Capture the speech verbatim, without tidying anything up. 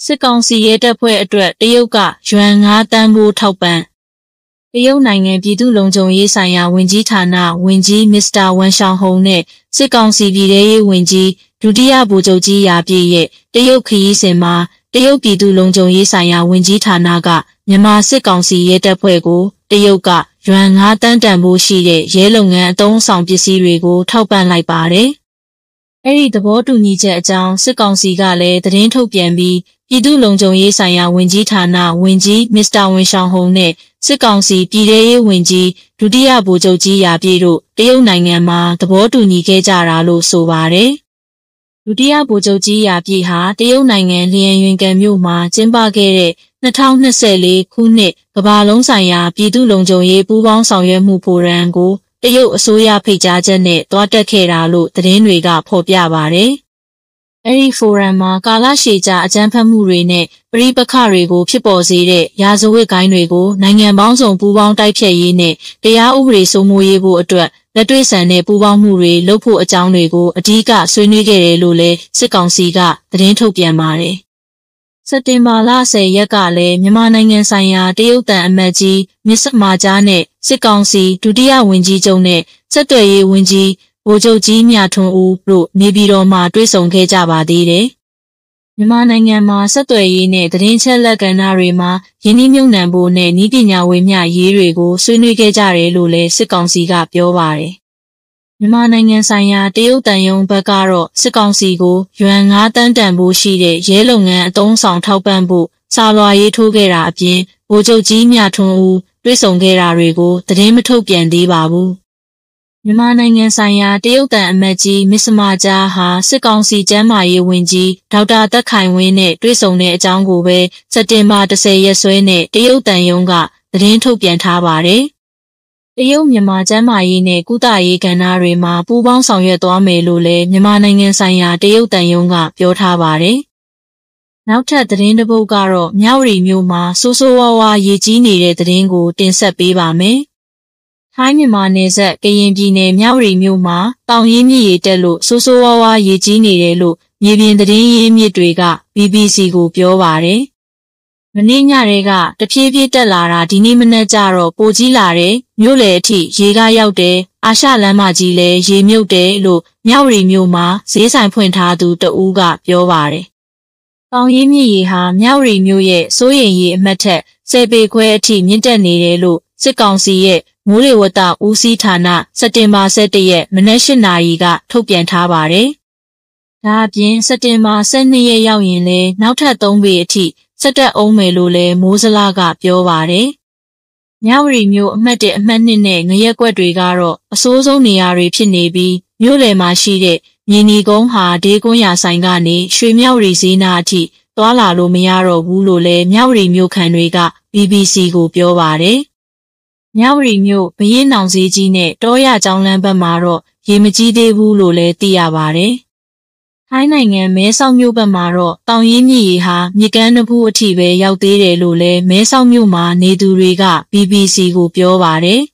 စစ်ကောင်စီရဲတပ်ဖွဲ့အတွက်တရုတ်ကယွမ်ငါးတန်းဖိုးထောက်ပံ့တရုတ်နိုင်ငံပြည်သူ့လုံခြုံရေးဆိုင်ရာဝန်ကြီးဌာနဝန်ကြီးမစ္စတာဝမ်ရှောင်ဟုံနဲ့စစ်ကောင်စီပြည်ထရေးဝန်ကြီးဒုတိယဗိုလ်ချုပ်ကြီးရာပြည့်ရဲ့တရုတ်ခရီးစဉ်မှာတရုတ်ပြည်သူ့လုံခြုံရေးဆိုင်ရာဝန်ကြီးဌာနကမြန်မာစစ်ကောင်စီရဲတပ်ဖွဲ့ကိုတရုတ်ကယွမ်ငါးတန်းတန်ဖိုးရှိတဲ့ရဲလုပ်ငန်းအသုံးဆောင်ပစ္စည်းတွေကိုထောက်ပံ့လိုက်ပါတယ်။အဲဒီသဘောတူညီချက်အကြောင်းစစ်ကောင်စီကလည်းသတင်းထုတ်ပြန်ပြီးပြည်သူ့လုံခြုံရေးဆိုင်ရာဝန်ကြီးဌာနဝန်ကြီးမစ္စတာဝမ်ရှောင်ဟုံနဲ့စစ်ကောင်စီပြည်ထရေးဝန်ကြီးဒုတိယဗိုလ်ချုပ်ကြီးရာပြည့်တို့တရုတ်နိုင်ငံမှာသဘောတူညီခဲ့ကြတာလို့ဆိုပါတယ်။ဒုတိယဗိုလ်ချုပ်ကြီးရာပြည့်ဟာတရုတ်နိုင်ငံလျန်ယွင်ကန်မြို့မှာကျင်းပခဲ့တဲ့နှစ်ထောင်နှစ်ဆယ်လေးခုနှစ်ကမ္ဘာလုံးဆိုင်ရာပြည်သူ့လုံခြုံရေးပူးပေါင်းဆောင်ရွက်မှုဖိုရမ်ကိုတရုတ်အစိုးရဖိတ်ကြားချက်နဲ့တွားတက်ခဲ့တာလို့သတင်းတွေကဖော်ပြပါတယ်။အဲဒီဖိုရမ်မှာကာလရှည်ကြာအကြမ်းဖက်မှုတွေနဲ့ပဋိပက္ခတွေကိုဖြစ်ပေါ်စေတဲ့ရာဇဝတ်ဂိုဏ်းတွေကိုနိုင်ငံပေါင်းစုံပူးပေါင်းတိုက်ဖျက်ရေးနဲ့တရားဥပဒေစိုးမိုးရေးဖို့အတွက်လက်တွေ့ဆန်တဲ့ပူးပေါင်းမှုတွေလုပ်ဖို့အကြောင်းတွေကိုအဓိကဆွေးနွေးခဲ့တယ်လို့လည်းစစ်ကောင်စီကသတင်းထုတ်ပြန်ပါတယ်။စက်တင်ဘာလဆယ်ရက်ကလည်းမြန်မာနိုင်ငံဆိုင်ရာတရုတ်တန်အမတ်ကြီးမစ္စမာဂျာနဲ့စစ်ကောင်စီဒုတိယဝန်ကြီးချုပ်နဲ့ဆက်သွယ်ရေးဝန်ကြီးဗိုလ်ချုပ်ကြီးမြထွန်းဦးတို့နေပြည်တော်မှာတွေ့ဆုံခဲ့ကြပါသေးတယ်။မြန်မာနိုင်ငံမှာဆက်သွယ်ရေးနဲ့သတင်းချက်လက်ကဏ္ဍတွေမှာယင်းနှိမ့်မြုံနှံဖို့နဲ့နည်းပညာဝေမျှရေးတွေကိုဆွေးနွေးခဲ့ကြတယ်လို့လည်းစစ်ကောင်စီကပြောပါတယ်။မြန်မာနိုင်ငံဆိုင်ရာတရုတ်တန်ယုံဘက်ကတော့စစ်ကောင်စီကိုယွမ်ငါးတန်းတန်ဖိုးရှိတဲ့ရဲလုပ်ငန်းအသုံးဆောင်ထောက်ပံ့ဖို့စာလွှာရေးထိုးခဲ့တာအပြင်ဗိုလ်ချုပ်ကြီးမြထွန်းဦးတွေ့ဆုံခဲ့တာတွေကိုသတင်းမထုတ်ပြန်သေးပါဘူး။မြန်မာနိုင်ငံဆိုင်ရာတရုတ်တန်အမတ်ကြီးမစ္စမာဂျာဟာစစ်ကောင်စီကျန်းမာရေးဝန်ကြီးဒေါက်တာသက်ခိုင်ဝင်းနဲ့တွေ့ဆုံတဲ့အကြောင်းကိုပဲစက်တင်ဘာ၁၀ရက်စွဲနဲ့တရုတ်တန်ယုံကသတင်းထုတ်ပြန်ထားပါတယ်။တရုတ်မြန်မာကျန်းမာရေးနဲ့ကုသရေးကဏ္ဍတွေမှာပူးပေါင်းဆောင်ရွက်သွားမယ်လို့လည်းမြန်မာနိုင်ငံဆိုင်ရာတရုတ်တန်ယုံကပြောထားပါတယ်။နောက်ထပ်သတင်းတစ်ပုဒ်ကတော့မြဝတီမြို့မှာဆိုးဆိုးဝါးဝါးရေကြီးနေတဲ့သတင်းကိုတင်ဆက်ပေးပါမယ်။ထိုင်းမြန်မာနယ်စပ်ကရင်ပြည်နယ်မြဝတီမြို့မှာတောင်ရင်မြစ်ရေတက်လို့ဆိုးဆိုးဝါးဝါးရေကြီးနေတယ်လို့မြေပြင်သတင်းရင်းမြစ်တွေက ဘီဘီစီကိုပြောပါတယ်။မနေ့ညတည်းကတဖြည်းဖြည်းတက်လာတာဒီနေ့မနက်ကျတော့ပိုကြီးလာတယ်မြို့လေအထိရေကရောက်တယ်အာရှလမ်းမကြီးလည်းရေမြုပ်တယ်လို့မြဝတီမြို့မှာဈေးဆိုင်ဖွင့်ထားသူတဦးကပြောပါတယ်။တောင်ရင်မြစ်ရေဟာမြဝတီမြို့ရဲ့စိုးရိမ်ရေအမှတ်ထက်ဆယ်ပေခွဲအထိမြင့်တက်နေတယ်လို့စစ်ကောင်စီရဲ့မိုးလေဝသဦးစီးဌာနစက်တင်ဘာ၁၁ရက်မနက်၈နာရီကထုတ်ပြန်ထားပါတယ်။ဒါအပြင်စက်တင်ဘာ၁၂ရက်ရောက်ရင်လည်းနောက်ထပ်၃ပေအထိဆက်တက်အောင်မယ်လို့လည်းမိုးစလားကပြောပါတယ်။မြဝတီမြို့အမှတ်၁အမှတ်၂နဲ့ငရက်ကွက်တွေကတော့အဆိုးဆုံးနေရာတွေဖြစ်နေပြီးမြို့လယ်မှာရှိတဲ့မြေနီကုန်းဟာဒေးကွန်းရာဆိုင်ကနေရွှေမြဝတီဈေးနာအထိသွားလာလို့မရတော့ဘူးလို့လည်းမြဝတီမြို့ခံတွေက ဘီဘီစီကိုပြောပါတယ်။မြဝတီမြို့ဘရင်နောင်ဈေးကြီးနဲ့တောရကျောင်းလမ်းဘက်မှာတော့ရေမကြီးသေးဘူးလို့လည်းသိရပါတယ်။ထိုင်းနိုင်ငံမဲဆောက်မြို့ဘက်မှာတော့တောင်ရင်မြစ်ရေဟာမြစ်ကမ်းနဖူးအထိပဲရောက်သေးတယ်လို့လည်းမဲဆောက်မြို့မှာနေသူတွေက ဘီဘီစီကိုပြောပါတယ်။